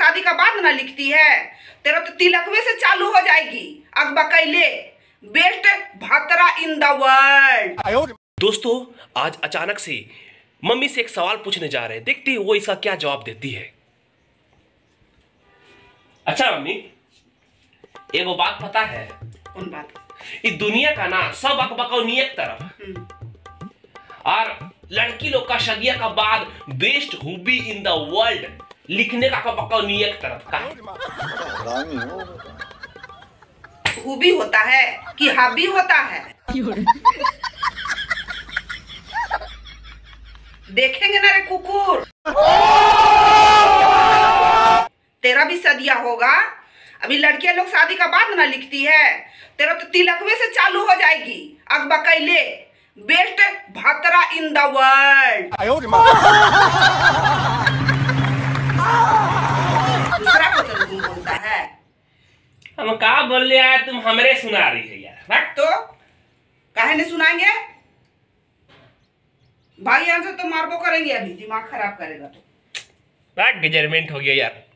शादी का बाद ना लिखती है। तेरा तो तिलकवे से चालू हो जाएगी। अगबा कैले बेस्ट भातरा इन द वर्ल्ड। दोस्तों आज अचानक से मम्मी से एक सवाल पूछने जा रहे हैं, देखते हैं वो इसका क्या जवाब देती है। अच्छा मम्मी, एगो बात पता है? कौन बात? इस दुनिया का ना सब अकबकौनी एक तरफ और लड़की लोग का शादिया का बाद best hobby in the world लिखने का अकबकौनी एक तरफ का हूबी होता है कि हाबी होता है? देखेंगे ना रे कुकुर, तेरा भी सदिया होगा। अभी लड़कियां लोग शादी का बाद ना लिखती है। तेरा तो तिलकवे से चालू हो जाएगी। अगबा कैले बेस्ट भातरा इन द वर्ल्ड। दूसरा क्वेश्चन बोलता है। हम कहा बोल रहे हैं, तुम हमरे सुना रही है यार। हट तो काहे नहीं सुनाएंगे भाई, यहाँ से तो मारबो करेंगे। अभी दिमाग खराब करेगा तो गजरमेंट हो गया यार।